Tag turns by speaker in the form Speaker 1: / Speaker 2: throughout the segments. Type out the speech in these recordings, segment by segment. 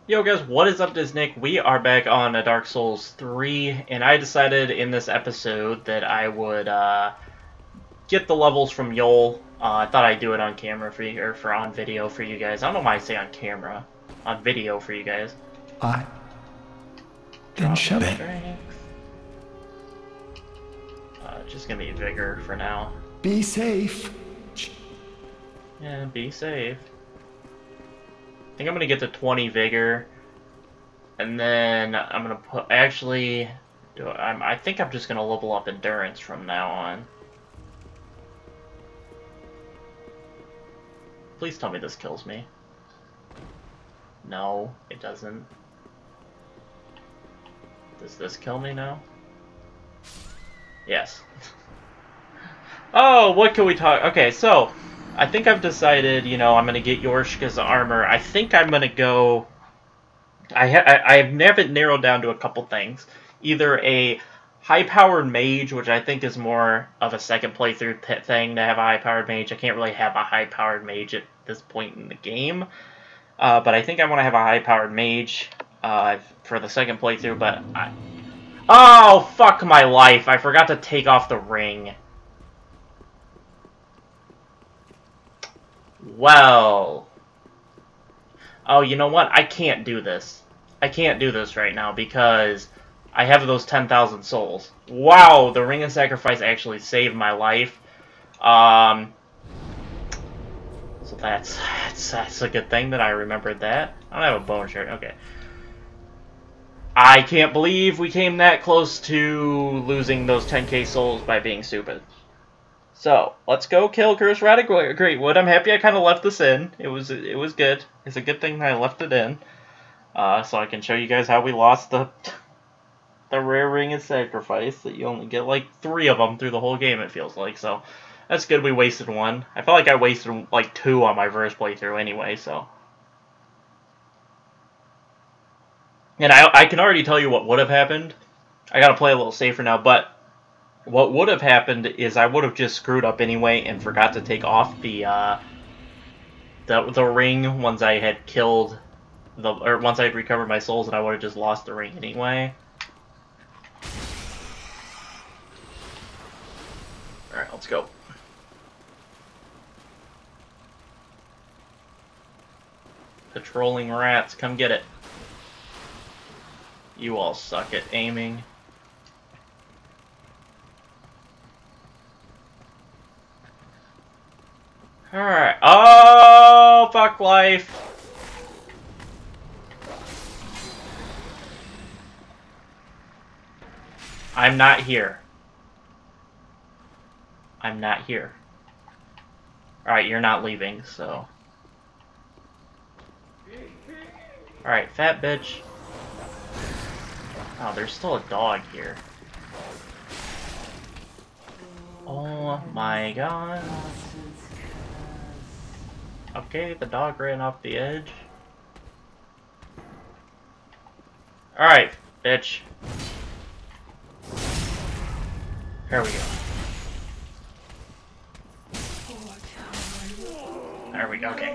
Speaker 1: Yo guys, what is up? This is Nick. We are back on Dark Souls 3, and I decided in this episode that I would get the levels from Yol. I thought I'd do it on camera for you, or for on video for you guys. I don't know why I say on camera. On video for you guys.
Speaker 2: I can show it.
Speaker 1: Just gonna be vigor for now.
Speaker 2: Be safe.
Speaker 1: Yeah, be safe. I think I'm gonna get to 20 vigor, and then I'm gonna put. Actually, I think I'm just gonna level up endurance from now on. Please tell me this kills me. No, it doesn't. Does this kill me now? Yes. Oh, what can we talk? Okay, so I think I've decided, you know, I'm going to get Yorshka's armor. I think I'm going to go... I haven't narrowed down to a couple things. Either a high-powered mage, which I think is more of a second playthrough thing to have a high-powered mage. I can't really have a high-powered mage at this point in the game. But I think I want to have a high-powered mage for the second playthrough, but Oh, fuck my life. I forgot to take off the ring. Well. Oh, you know what? I can't do this. I can't do this right now because I have those 10,000 souls. Wow, the Ring of Sacrifice actually saved my life. So that's a good thing that I remembered that. I don't have a bone shirt. Okay. I can't believe we came that close to losing those 10k souls by being stupid. So, let's go kill Curse Radic Greatwood. I'm happy I kind of left this in. It was good. It's a good thing that I left it in. So I can show you guys how we lost the rare Ring of Sacrifice. That you only get like 3 of them through the whole game, it feels like. So, that's good we wasted 1. I felt like I wasted like 2 on my first playthrough anyway, so... And I can already tell you what would have happened. I gotta play a little safer now, but what would have happened is I would have just screwed up anyway and forgot to take off the ring once I had killed once I had recovered my souls, and I would have just lost the ring anyway. Alright, let's go. Patrolling rats, come get it. You all suck at aiming. Alright. Oh, fuck life. I'm not here. I'm not here. Alright, you're not leaving, so... Alright, fat bitch. Oh, there's still a dog here. Oh my god. Okay, the dog ran off the edge. Alright, bitch. There we go. There we go, okay.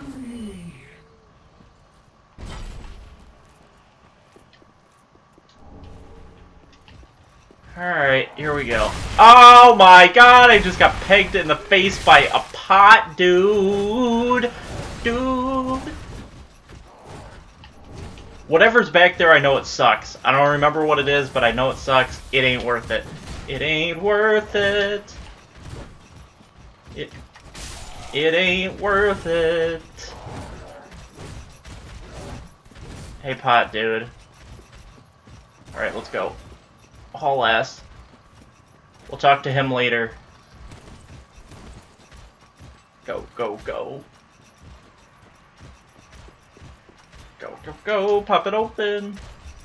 Speaker 1: Alright, here we go. Oh my god, I just got pegged in the face by a pot, dude! Dude! Whatever's back there, I know it sucks. I don't remember what it is, but I know it sucks. It ain't worth it. It ain't worth it. It ain't worth it. Hey, pot, dude. Alright, let's go. Haul ass. We'll talk to him later. Go, go, go. Go, go, go. Pop it open.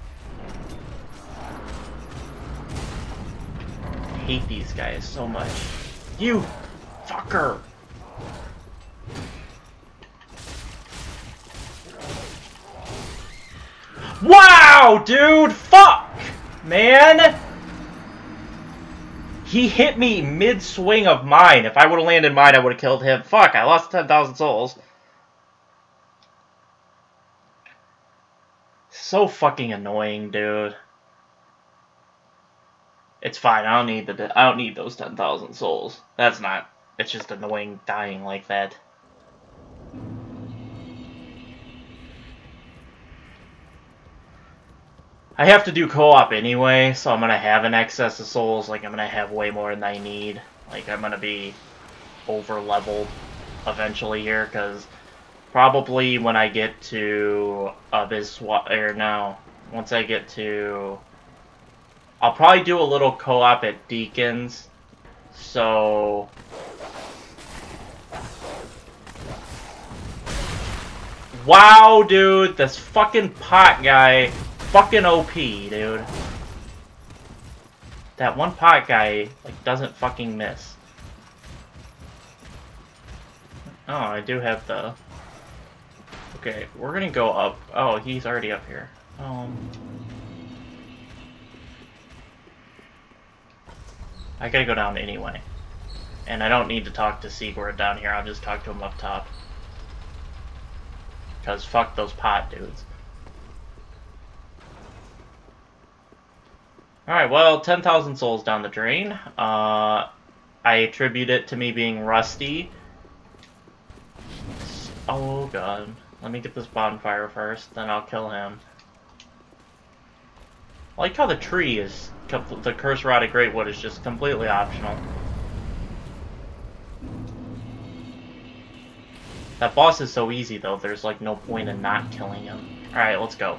Speaker 1: I hate these guys so much. You fucker. Wow, dude. Fuck. Man! He hit me mid-swing of mine. If I would have landed mine, I would have killed him. Fuck, I lost 10,000 souls. So fucking annoying, dude. It's fine. I don't need those 10,000 souls. That's not. It's just annoying dying like that. I have to do co-op anyway, so I'm gonna have an excess of souls. Like, I'm gonna have way more than I need. Like, I'm gonna be over-leveled eventually here, because probably when I get to once I get to... I'll probably do a little co-op at Deacons, so... Wow, dude, this fucking pot guy... Fucking OP, dude. That one pot guy, like, doesn't fucking miss. Oh, I do have the... Okay, we're gonna go up. Oh, he's already up here. I gotta go down anyway. And I don't need to talk to Sigurd down here, I'll just talk to him up top. Because fuck those pot dudes. Alright, well, 10,000 souls down the drain. I attribute it to me being rusty. Oh god. Let me get this bonfire first, then I'll kill him. I like how the tree is... The Curse Rotted Greatwood is just completely optional. That boss is so easy, though, there's like no point in not killing him. Alright, let's go.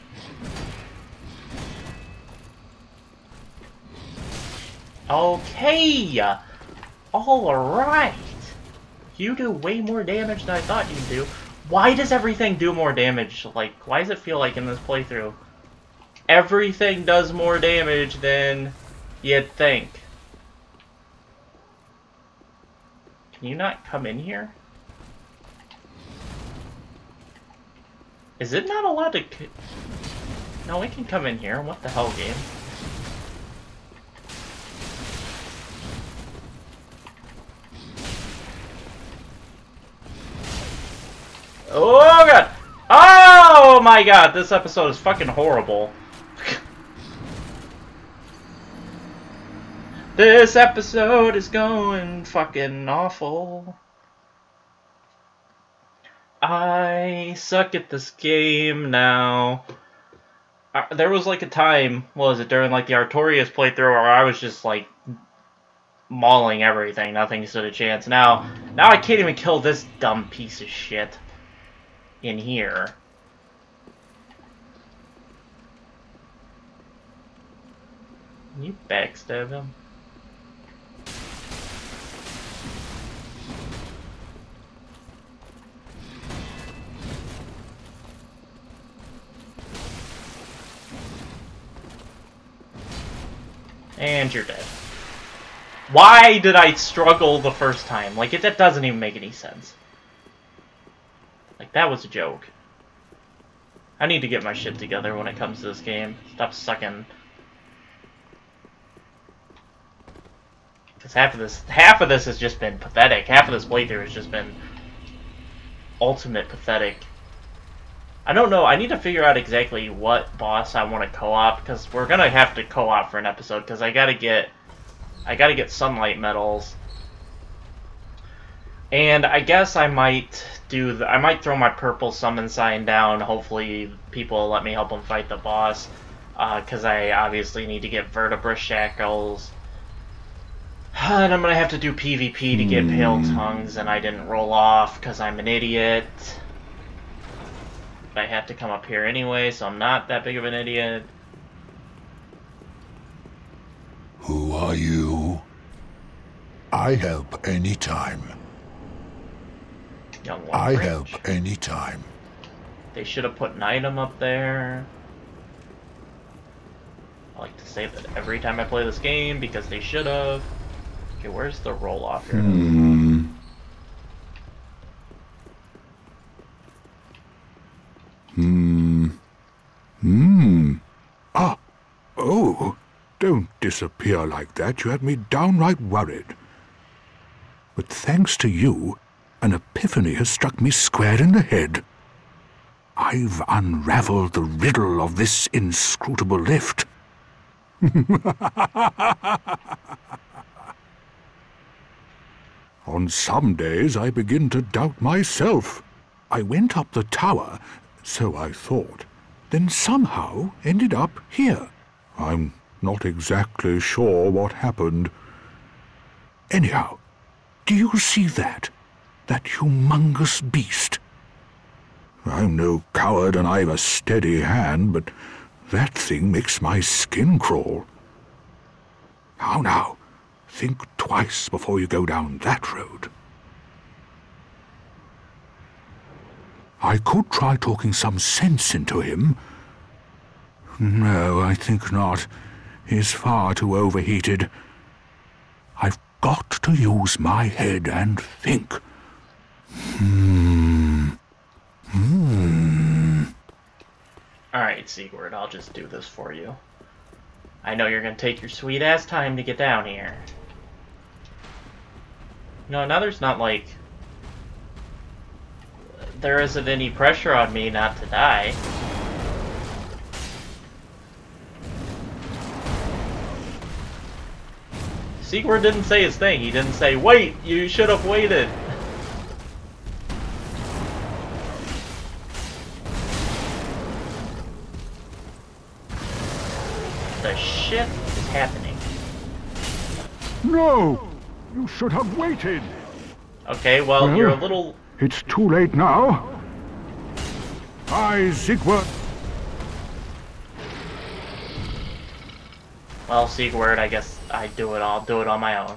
Speaker 1: Okay! Alright! You do way more damage than I thought you'd do. Why does everything do more damage? Like, why does it feel like in this playthrough everything does more damage than you'd think? Can you not come in here? Is it not allowed to... No, it can come in here. What the hell, game? Oh god! Oh my god, this episode is fucking horrible. This episode is going fucking awful. I suck at this game now. There was like a time, what was it, during like the Artorias playthrough where I was just like mauling everything, nothing stood a chance. Now I can't even kill this dumb piece of shit in here. Can you backstab him? And you're dead. Why did I struggle the first time? Like, that doesn't even make any sense. Like, that was a joke. I need to get my shit together when it comes to this game. Stop sucking. Because half of this has just been pathetic. Half of this playthrough has just been ultimate pathetic. I don't know. I need to figure out exactly what boss I want to co-op, because we're gonna have to co-op for an episode. Because I gotta get sunlight medals, and I guess I might I might throw my purple summon sign down. Hopefully, people will let me help them fight the boss. Because I obviously need to get vertebra shackles. And I'm gonna have to do PvP to get pale tongues, and I didn't roll off because I'm an idiot. I have to come up here anyway, so I'm not that big of an idiot.
Speaker 2: Who are you? I help anytime.
Speaker 1: Young one
Speaker 2: I
Speaker 1: French.
Speaker 2: help anytime.
Speaker 1: They should have put an item up there. I like to say that every time I play this game because they should have. Okay, where's the roll off here?
Speaker 3: Ah, oh, don't disappear like that. You had me downright worried. But thanks to you, an epiphany has struck me square in the head. I've unraveled the riddle of this inscrutable lift. On some days I begin to doubt myself. I went up the tower, so I thought, then somehow ended up here. I'm not exactly sure what happened. Anyhow, do you see that? That humongous beast? I'm no coward and I've a steady hand, but that thing makes my skin crawl. Now, think twice before you go down that road. I could try talking some sense into him. No, I think not. He's far too overheated. I've got to use my head and think.
Speaker 1: Alright, Sigurd, I'll just do this for you. I know you're gonna take your sweet-ass time to get down here. No, now there's not, like... There isn't any pressure on me not to die. Sigurd didn't say his thing. He didn't say, wait, you should have waited. The shit is happening.
Speaker 3: No! You should have waited!
Speaker 1: Okay, well, you're a little...
Speaker 3: It's too late now. I, Sigurd...
Speaker 1: Well, Sigurd, I guess I'll do it on my own.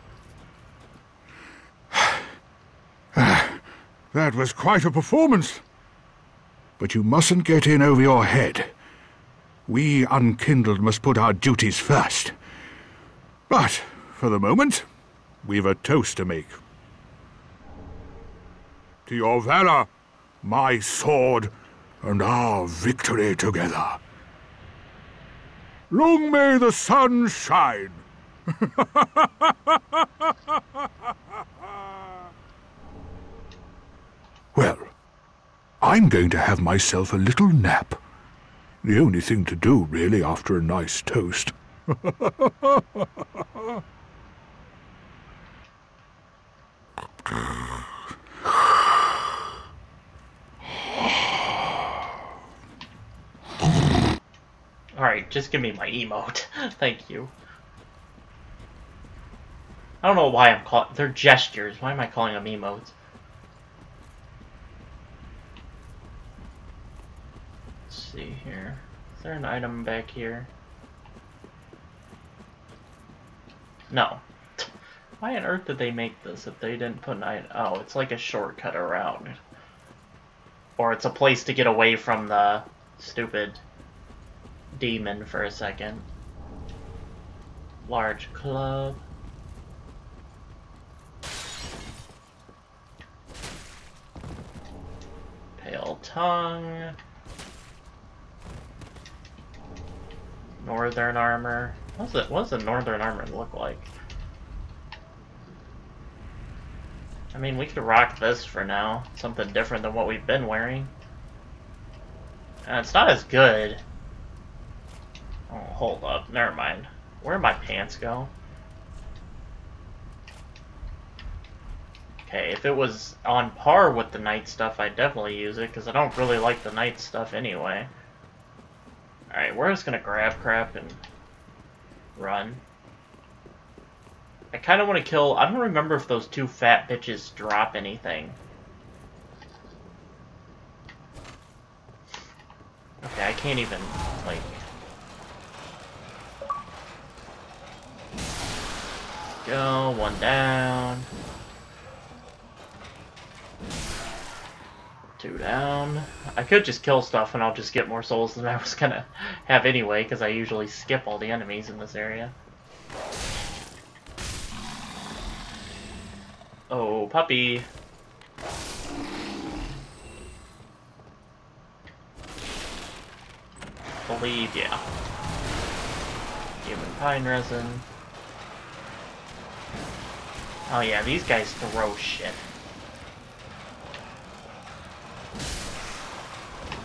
Speaker 3: That was quite a performance. But you mustn't get in over your head. We unkindled must put our duties first. But, for the moment, we've a toast to make. To your valor, my sword, and our victory together. Long may the sun shine! Well, I'm going to have myself a little nap. The only thing to do, really, after a nice toast.
Speaker 1: Alright, just give me my emote. Thank you. I don't know why I'm calling... They're gestures. Why am I calling them emotes? Let's see here. Is there an item back here? No. Why on earth did they make this if they didn't put an item? Oh, it's like a shortcut around. Or it's a place to get away from the stupid demon for a second. Large club. Pale tongue. Northern armor. What does the northern armor look like? I mean, we could rock this for now. Something different than what we've been wearing. And it's not as good. Oh, hold up. Never mind. Where'd my pants go? Okay, if it was on par with the night stuff, I'd definitely use it, because I don't really like the night stuff anyway. Alright, we're just gonna grab crap and run. I kind of want to kill... I don't remember if those two fat bitches drop anything. Okay, I can't even, like... Go, one down. Two down. I could just kill stuff and I'll just get more souls than I was gonna have anyway, because I usually skip all the enemies in this area. Oh, puppy. Believe, yeah. Human pine resin. Oh yeah, these guys throw shit.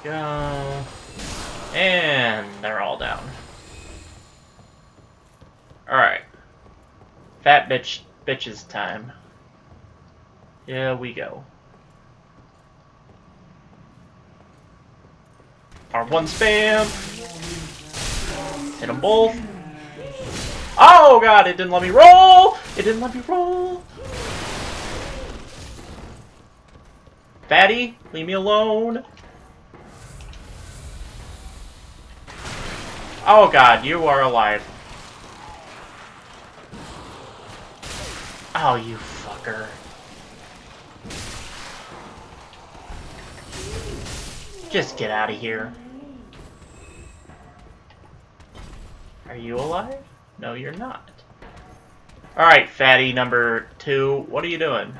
Speaker 1: Go. And they're all down. Alright. Fat bitches time. Here we go. R1 spam. Hit them both. Oh god, it didn't let me roll! It didn't let me roll! Fatty, leave me alone. Oh god, you are alive. Oh, you fucker. Just get out of here. Are you alive? No, you're not. Alright, fatty number 2. What are you doing?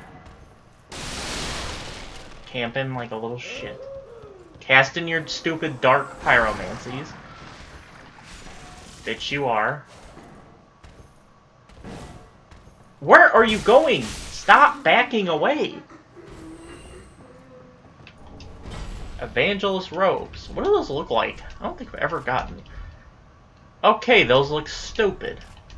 Speaker 1: Camping like a little shit. Casting your stupid dark pyromancies. Bitch, you are. Where are you going? Stop backing away. Evangelist robes. What do those look like? I don't think I've ever gotten. Okay, those look stupid.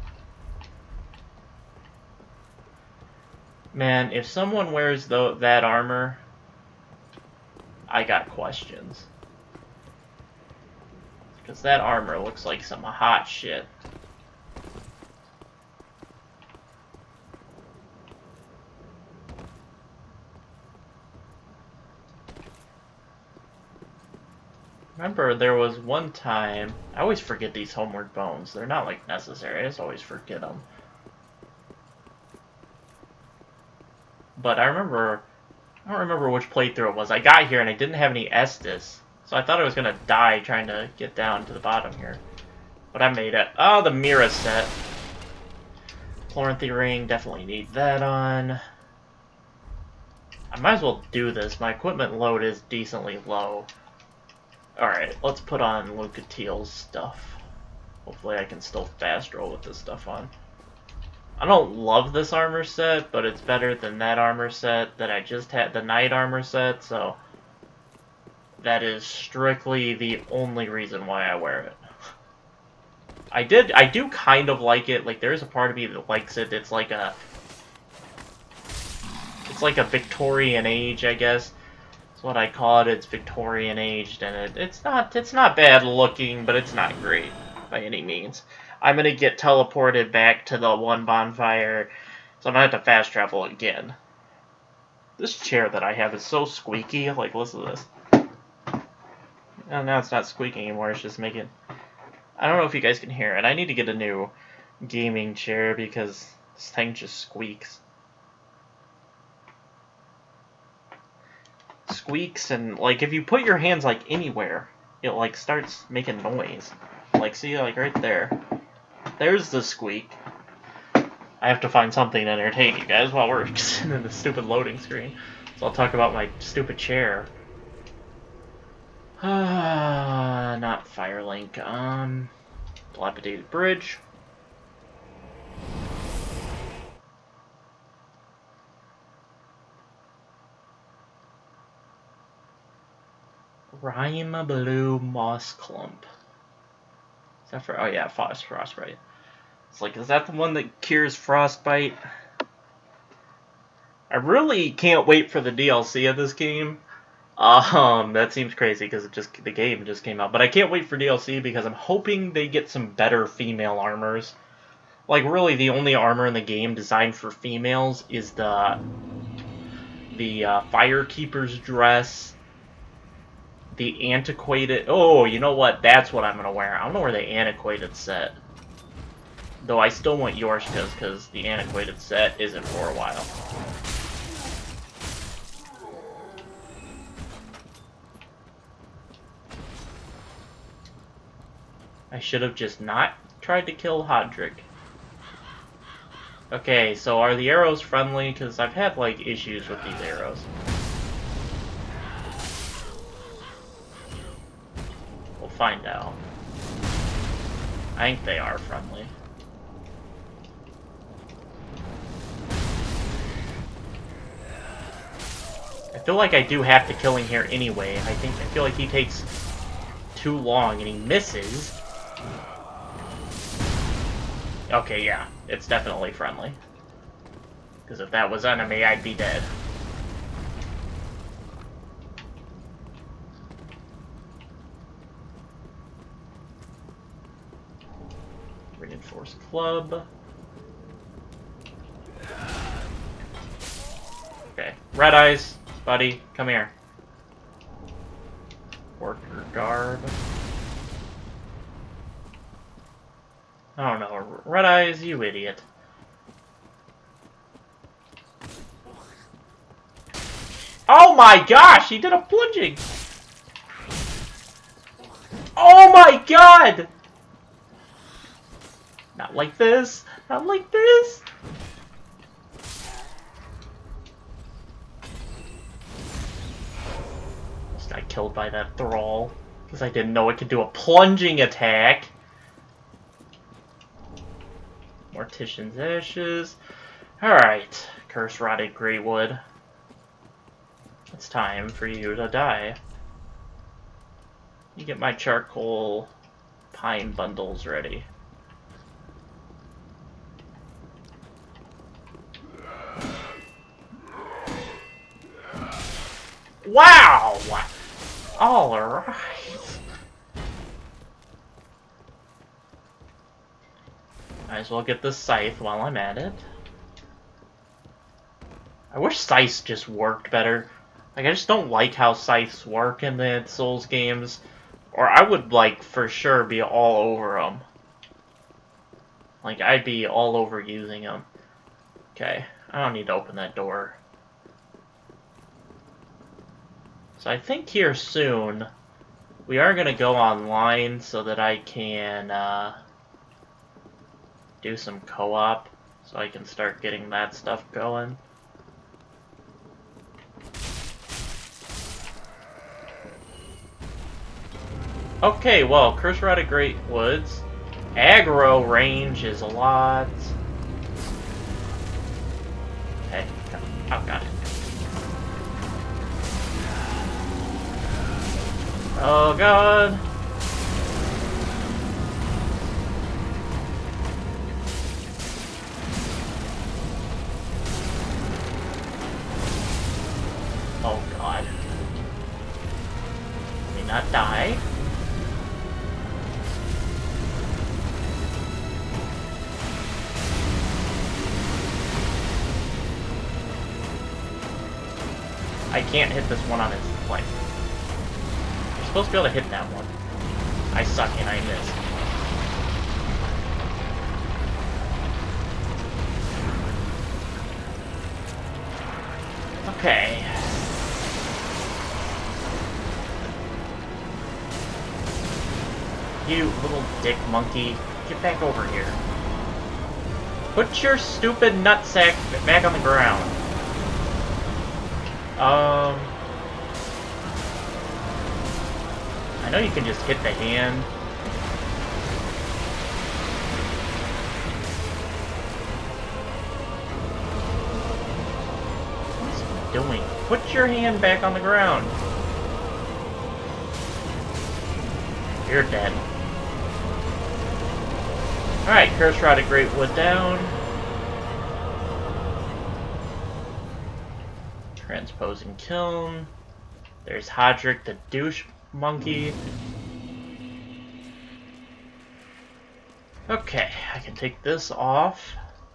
Speaker 1: Man, if someone wears that armor, I got questions. Because that armor looks like some hot shit. Remember, there was one time... I always forget these homeward bones. They're not, like, necessary. I just always forget them. But I remember... I don't remember which playthrough it was. I got here and I didn't have any Estus. So I thought I was gonna die trying to get down to the bottom here. But I made it. Oh, the Mira set. Chloranthy ring. Definitely need that on. I might as well do this. My equipment load is decently low. Alright, let's put on Lucatiel's stuff. Hopefully I can still fast roll with this stuff on. I don't love this armor set, but it's better than that armor set that I just had, the night armor set, so that is strictly the only reason why I wear it. I do kind of like it. Like, there's a part of me that likes it. It's like a Victorian age, I guess. What I call it. It's Victorian aged, and it's not bad looking, but it's not great by any means. I'm gonna get teleported back to the one bonfire, so I'm gonna have to fast travel again. This chair that I have is so squeaky. Like, listen to this. Oh, now it's not squeaking anymore. It's just making. I don't know if you guys can hear it. I need to get a new gaming chair because this thing just squeaks. Squeaks, and like if you put your hands like anywhere, it like starts making noise. Like, see, like right there. There's the squeak. I have to find something to entertain you guys while we're sitting in the stupid loading screen. So I'll talk about my stupid chair. Not Firelink. Dilapidated bridge. Rime Blue Moss Clump. Is that for... Oh yeah, Frostbite. It's like, is that the one that cures Frostbite? I really can't wait for the DLC of this game. That seems crazy because the game just came out. But I can't wait for DLC because I'm hoping they get some better female armors. Like, really, the only armor in the game designed for females is the Firekeeper's dress. The antiquated... Oh, you know what? That's what I'm going to wear. I'm going to wear the antiquated set. Though I still want Yorshka's because the antiquated set isn't for a while. I should have just not tried to kill Hodrick. Okay, so are the arrows friendly? Because I've had, like, issues with these arrows. We'll find out. I think they are friendly. I feel like I do have to kill him here anyway. I feel like he takes too long and he misses. Okay, yeah, it's definitely friendly. Because if that was enemy, I'd be dead. Reinforced club. Okay, Red Eyes, buddy, come here. Worker garb. Oh no, Red Eyes, you idiot. Oh my gosh, he did a plunging! Oh my god! Not like this, not like this! Just got killed by that thrall, because I didn't know it could do a plunging attack. Mortician's Ashes. Alright, Curse Rotted Greatwood. It's time for you to die. You get my charcoal pine bundles ready. Wow! Alright. Might as well get this scythe while I'm at it. I wish scythes just worked better. Like, I just don't like how scythes work in the Souls games. Or I would, like, for sure be all over them. Like, I'd be all over using them. Okay, I don't need to open that door. So I think here soon, we are going to go online so that I can do some co-op. So I can start getting that stuff going. Okay, well, Curse Rotted Great Woods. Aggro range is a lot. Okay, oh god. Oh god. Oh god. May not die. I can't hit this one on his flank. You're supposed to be able to hit that one. I suck and I miss. Okay. You little dick monkey. Get back over here. Put your stupid nutsack back on the ground. I know you can just hit the hand. What's he doing? Put your hand back on the ground. You're dead. Alright, Curse Rotted Greatwood down. Transposing Kiln. There's Hodrick the douche monkey. Okay, I can take this off.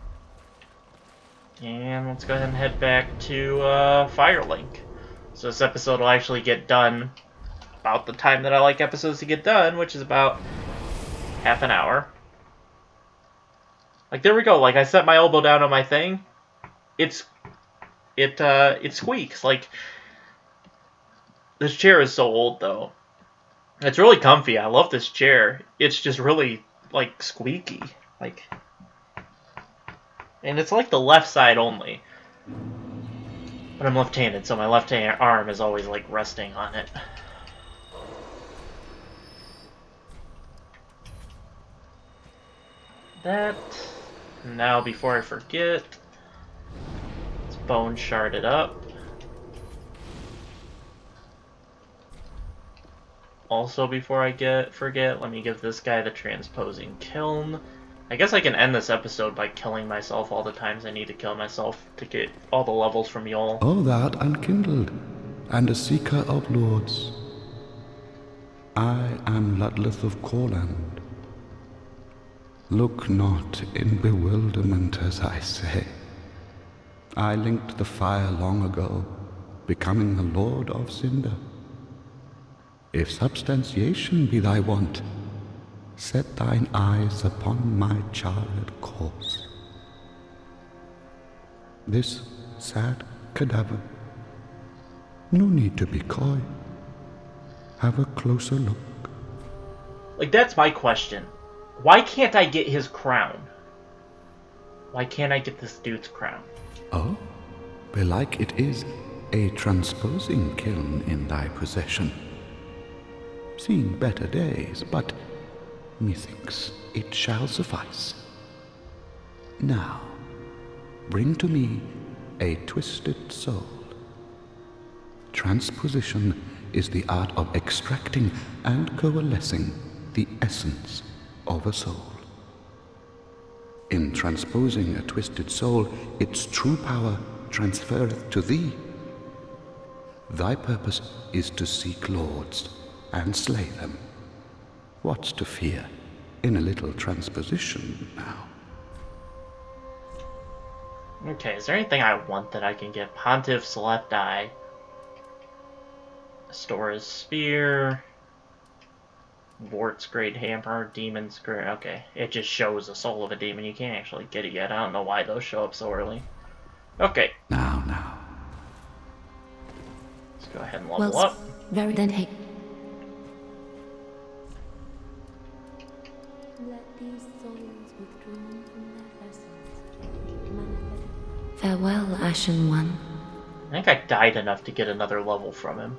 Speaker 1: And let's go ahead and head back to Firelink. So this episode will actually get done about the time that I like episodes to get done, which is about half an hour. Like, there we go. Like, I set my elbow down on my thing. It squeaks. Like, this chair is so old, though. It's really comfy. I love this chair. It's just really, like, squeaky. Like, and it's like the left side only. But I'm left-handed, so my left arm is always, like, resting on it. That. Now, before I forget, let's bone shard it up. Also, before I forget, let me give this guy the transposing kiln. I guess I can end this episode by killing myself all the times I need to kill myself to get all the levels from Yol.
Speaker 4: Oh, thou art unkindled, and a seeker of lords. I am Ludleth of Corland. Look not in bewilderment as I say. I linked the fire long ago, becoming the Lord of Cinder. If substantiation be thy want, set thine eyes upon my charred corse. This sad cadaver, no need to be coy. Have a closer look.
Speaker 1: Like, that's my question. Why can't I get his crown? Why can't I get this dude's crown?
Speaker 4: Oh, belike it is a transposing kiln in thy possession. Seen better days, but methinks it shall suffice. Now, bring to me a twisted soul. Transposition is the art of extracting and coalescing the essence of a soul. In transposing a twisted soul, its true power transferreth to thee. Thy purpose is to seek lords and slay them. What's to fear in a little transposition now?
Speaker 1: Okay, is there anything I want that I can get? Pontiff's left eye. Stora's spear. Vort's great hammer. Demon's great. Okay, it just shows the soul of a demon. You can't actually get it yet. I don't know why those show up so early. Okay.
Speaker 4: Now.
Speaker 1: Let's go ahead and level up.
Speaker 5: Very then hey.
Speaker 6: Let these souls withdrawn from their vessels manifest.
Speaker 5: Farewell, Ashen One.
Speaker 1: I think I died enough to get another level from him.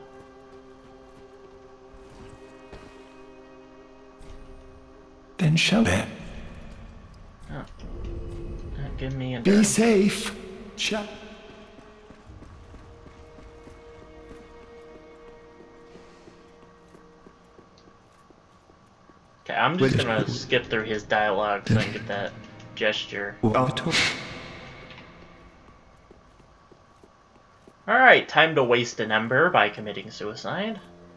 Speaker 7: Then shall it.
Speaker 1: Oh. Give me a
Speaker 7: Be safe.
Speaker 1: Okay, I'm just gonna skip through his dialogue so I can get that gesture. Alright, time to waste an ember by committing suicide.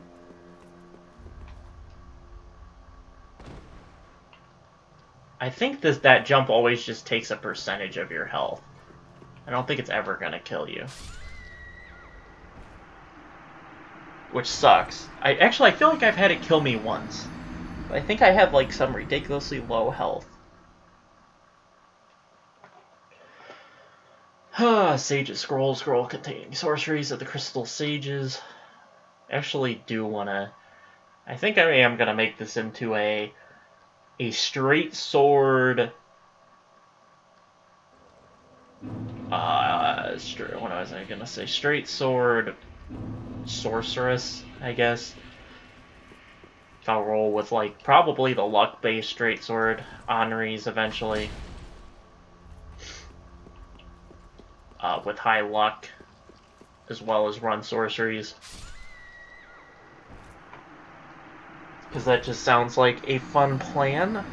Speaker 1: I think that jump always just takes a percentage of your health. I don't think it's ever gonna kill you. Which sucks. I feel like I've had it kill me once. But I think I have like some ridiculously low health. Sage's Scroll containing sorceries of the Crystal Sages. Actually do wanna... I think I am gonna make this into a straight sword... what was I gonna say? Straight sword sorceress, I guess. If I'll roll with, like, probably the luck-based straight sword Henri's eventually. With high luck, as well as run sorceries. Because that just sounds like a fun plan.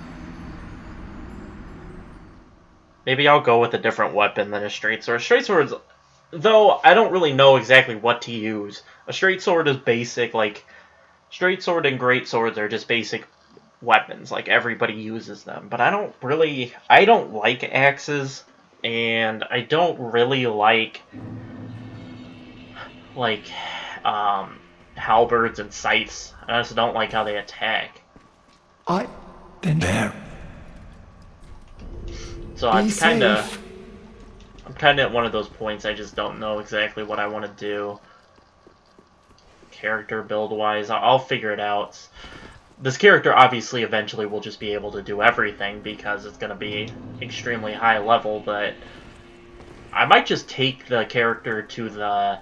Speaker 1: Maybe I'll go with a different weapon than a straight sword. Straight swords, though, I don't really know exactly what to use. A straight sword is basic, like... Straight sword and great swords are just basic weapons, like everybody uses them. But I don't like axes, and I don't really like halberds and scythes. I just don't like how they attack. So I'm kind of at one of those points. I just don't know exactly what I want to do. Character build wise, I'll figure it out. This character obviously eventually will just be able to do everything because it's going to be extremely high level, but I might just take the character to the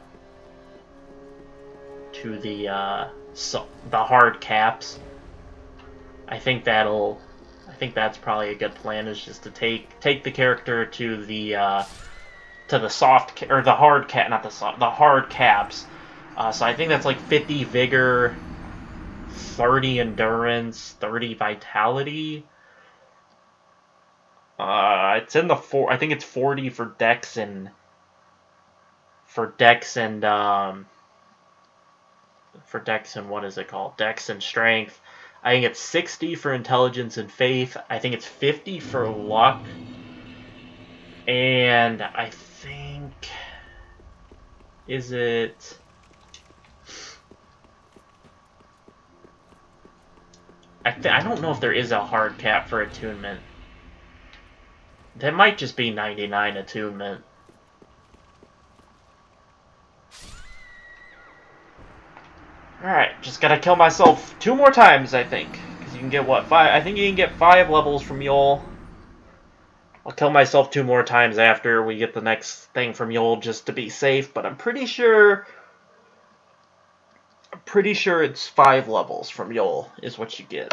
Speaker 1: hard caps. I think that's probably a good plan, is just to take the character to the soft or the hard cap, not the soft, the hard caps. So I think that's like 50 vigor, 30 endurance, 30 vitality. It's in the I think it's 40 for Dex and what is it called? Dex and Strength. I think it's 60 for Intelligence and Faith. I think it's 50 for Luck. And I think... Is it... I don't know if there is a hard cap for attunement. That might just be 99 attunement. Alright, just gotta kill myself 2 more times, I think. Because you can get, what, 5? I think you can get 5 levels from Yule. I'll kill myself 2 more times after we get the next thing from Yule just to be safe, but I'm pretty sure it's 5 levels from Yule is what you get.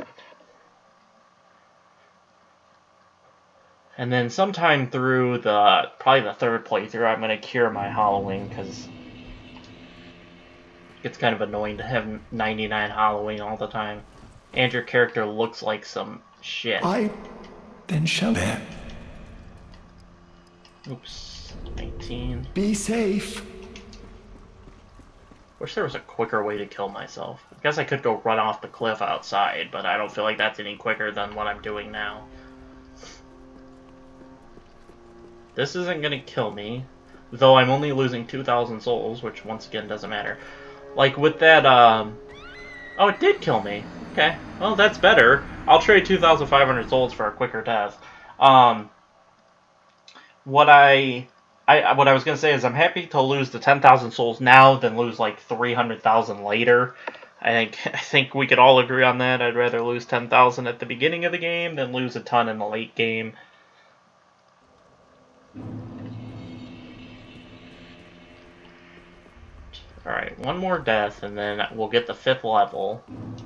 Speaker 1: And then sometime through probably the 3rd playthrough, I'm going to cure my Hollowing, because it's kind of annoying to have 99 Hollowing all the time. And your character looks like some shit.
Speaker 7: I then shall bear.
Speaker 1: Oops, 19.
Speaker 7: Be safe.
Speaker 1: Wish there was a quicker way to kill myself. I guess I could go run off the cliff outside, but I don't feel like that's any quicker than what I'm doing now. This isn't gonna kill me, though I'm only losing 2,000 souls, which once again doesn't matter. Like with that, oh, it did kill me. Okay, well that's better. I'll trade 2,500 souls for a quicker death. What I was gonna say is I'm happy to lose the 10,000 souls now than lose like 300,000 later. I think we could all agree on that. I'd rather lose 10,000 at the beginning of the game than lose a ton in the late game. Alright, 1 more death, and then we'll get the 5th level.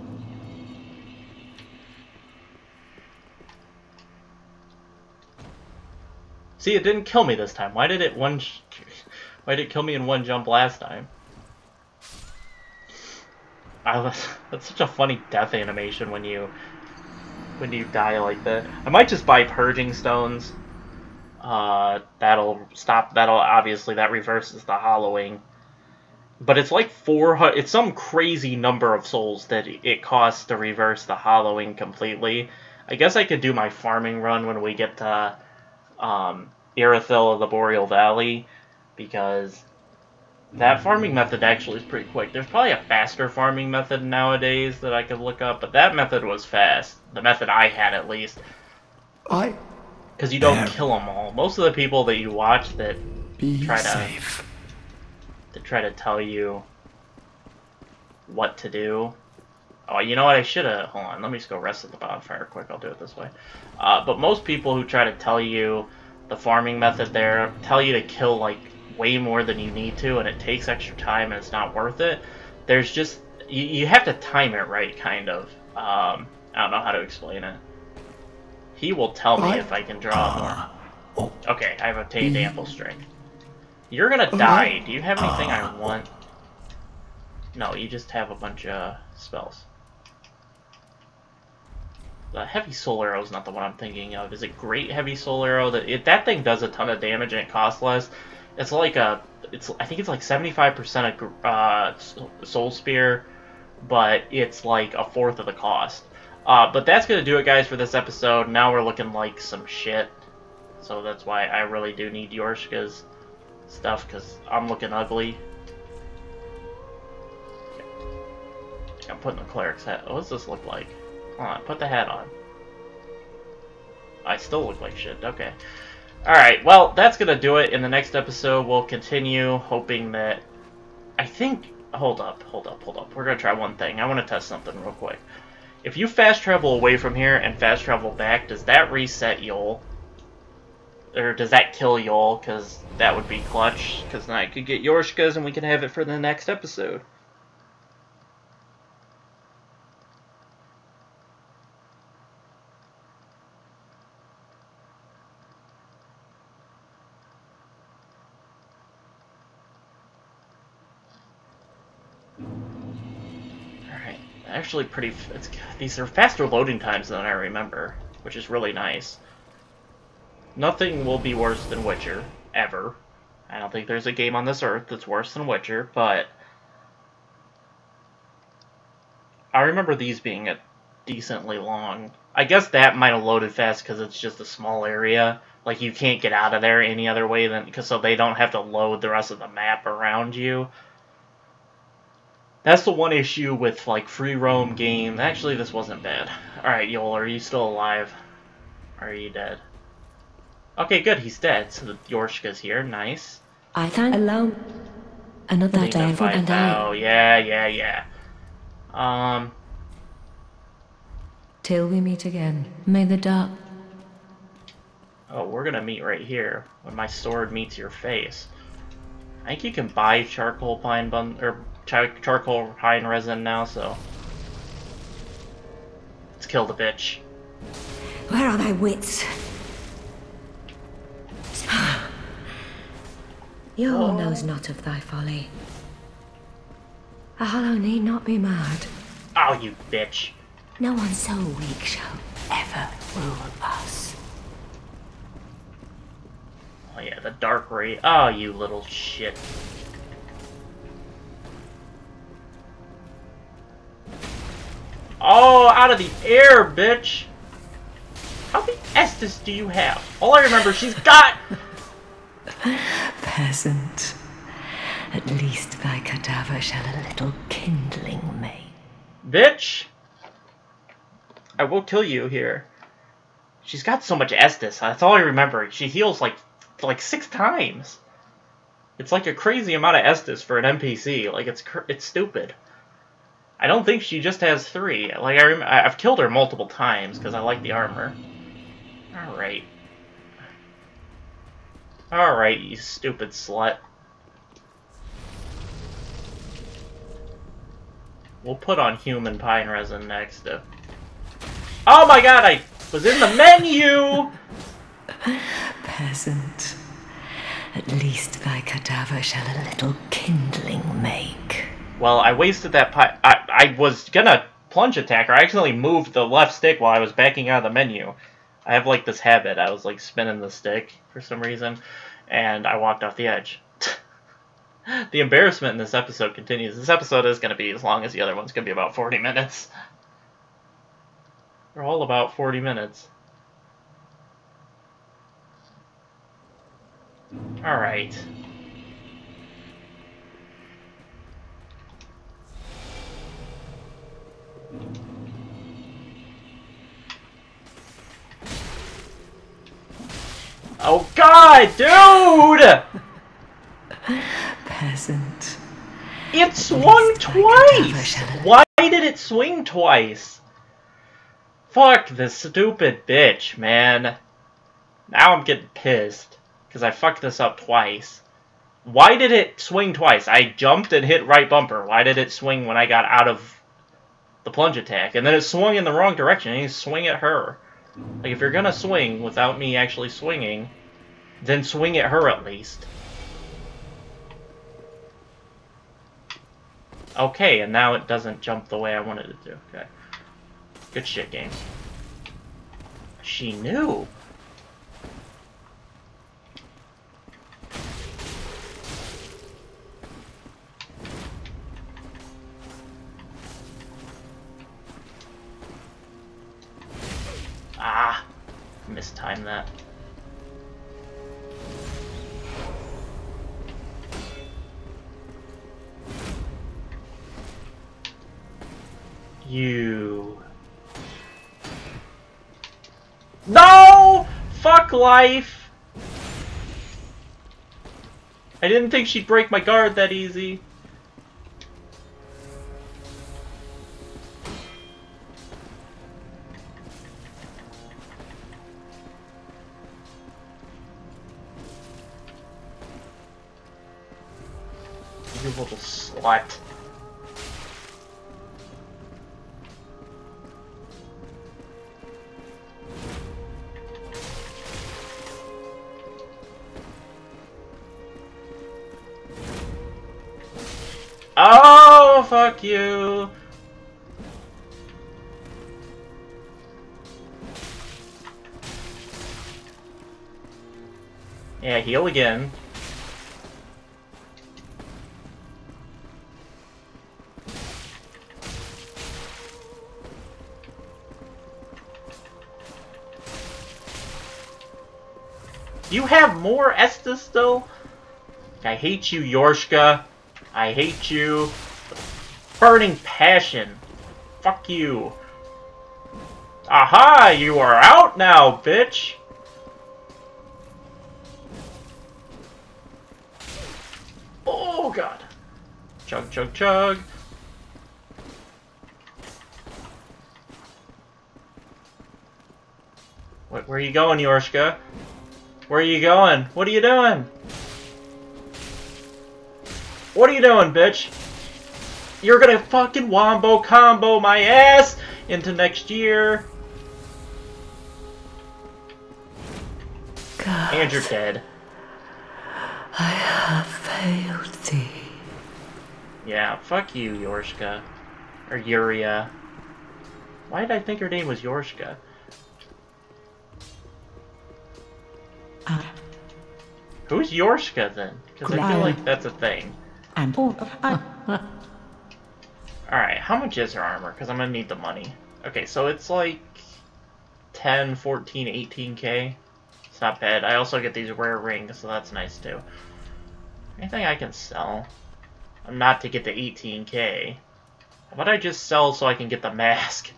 Speaker 1: See, it didn't kill me this time. Why did it kill me in 1 jump last time? That's such a funny death animation when you die like that. I might just buy Purging Stones. That'll obviously that reverses the Hollowing. But it's like 400, it's some crazy number of souls that it costs to reverse the Hollowing completely. I guess I could do my farming run when we get to Irithyll of the Boreal Valley, because that farming method actually is pretty quick. There's probably a faster farming method nowadays that I could look up, but that method was fast. The method I had, at least. Because you don't kill them all. Most of the people that you watch that try to tell you what to do. Oh, you know what? I should have... Hold on, let me just go rest at the bonfire quick. I'll do it this way. But most people who try to tell you the farming method there tell you to kill, like, way more than you need to, and it takes extra time and it's not worth it. There's just... You have to time it right, kind of. I don't know how to explain it. He will tell me if I can draw more. Okay, I've obtained ample strength. You're gonna die. Do you have anything I want? No, you just have a bunch of spells. The Heavy Soul Arrow is not the one I'm thinking of. Is it Great Heavy Soul Arrow? That thing does a ton of damage and it costs less. It's like I think it's like 75% of Soul Spear, but it's like a 1/4 of the cost. But that's gonna do it, guys, for this episode. Now we're looking like some shit. So that's why I really do need Yorshka's stuff, because I'm looking ugly. I'm putting the cleric's hat. What does this look like? Hold on, put the hat on. I still look like shit. Okay. Alright, well, that's gonna do it. In the next episode, we'll continue, hoping that... I think... Hold up. We're gonna try one thing. I want to test something real quick. If you fast travel away from here and fast travel back, does that reset Yule? Or does that kill Yule? Because that would be clutch. Because then I could get Yorshka's and we can have it for the next episode. Alright, actually pretty... these are faster loading times than I remember, which is really nice. Nothing will be worse than Witcher, ever. I don't think there's a game on this earth that's worse than Witcher, but... I remember these being decently long. I guess that might have loaded fast because it's just a small area. Like, you can't get out of there any other way than... so they don't have to load the rest of the map around you. That's the one issue with, like, free roam games. Actually, this wasn't bad. Alright, Yoel, are you still alive? Or are you dead? Okay, good, he's dead. So the Yorshka's here, nice.
Speaker 5: I thank alone. Another day for and
Speaker 1: Oh, yeah.
Speaker 5: Till we meet again. May the dark...
Speaker 1: Oh, we're gonna meet right here. When my sword meets your face. I think you can buy charcoal pine charcoal pine resin now, so... Let's kill the bitch.
Speaker 5: Where are thy wits? Your knows not of thy folly. A hollow need not be mad.
Speaker 1: Oh, you bitch.
Speaker 5: No one so weak shall ever rule us.
Speaker 1: Oh yeah, the dark ray. Oh, you little shit. Oh, out of the air, bitch! How many Estus do you have? All I remember, she's got...
Speaker 5: Peasant. At least thy cadaver shall a little kindling make.
Speaker 1: Bitch! I will kill you here. She's got so much Estus. That's all I remember. She heals like 6 times. It's like a crazy amount of Estus for an NPC. Like, it's stupid. I don't think she just has 3. Like, I've killed her multiple times because I like the armor. Alright. Alright, you stupid slut. We'll put on human pine resin next. Oh my god, I was in the menu!
Speaker 5: Peasant. At least thy cadaver shall a little kindling make.
Speaker 1: Well, I wasted that pie. I was gonna plunge attack her. I accidentally moved the left stick while I was backing out of the menu. I have, like, this habit. I was, like, spinning the stick for some reason, and I walked off the edge. The embarrassment in this episode continues. This episode is going to be as long as the other one's going to be about 40 minutes. They're all about 40 minutes. Alright. Oh god, dude!
Speaker 5: Peasant.
Speaker 1: It swung twice! Why did it swing twice? Fuck this stupid bitch, man. Now I'm getting pissed. Because I fucked this up twice. Why did it swing twice? I jumped and hit right bumper. Why did it swing when I got out of the plunge attack? And then it swung in the wrong direction. And you swing at her. Like, if you're gonna swing without me actually swinging, then swing at her at least. Okay, and now it doesn't jump the way I wanted it to. Okay. Good shit, game. She knew. Ah, mistimed that. You. No! Fuck life! I didn't think she'd break my guard that easy. You little slut. Oh, fuck you. Yeah, heal again. You have more Estus still? I hate you, Yorshka. I hate you. Burning passion. Fuck you. Aha! You are out now, bitch! Oh, God. Chug, chug, chug. Where are you going, Yorshka? Where are you going? What are you doing? What are you doing, bitch? You're gonna fucking wombo combo my ass into next year.
Speaker 8: God,
Speaker 1: And you're dead.
Speaker 8: I have failed thee.
Speaker 1: Yeah, fuck you, Yorshka. Or Yuria. Why did I think her name was Yorshka? Who's Yorshka then? Because I feel like that's a thing.
Speaker 8: And
Speaker 1: Alright, how much is her armor? Because I'm going to need the money. Okay, so it's like 10, 14, 18k. It's not bad. I also get these rare rings, so that's nice too. Anything I can sell? Not to get the 18k. How about I just sell so I can get the mask?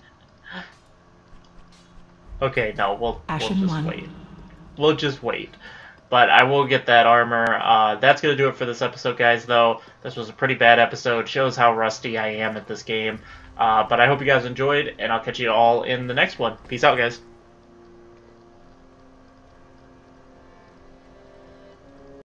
Speaker 1: Okay, no, we'll just wait. We'll just wait. But I will get that armor. That's going to do it for this episode, guys, though. This was a pretty bad episode. Shows how rusty I am at this game. But I hope you guys enjoyed, and I'll catch you all in the next one. Peace out, guys.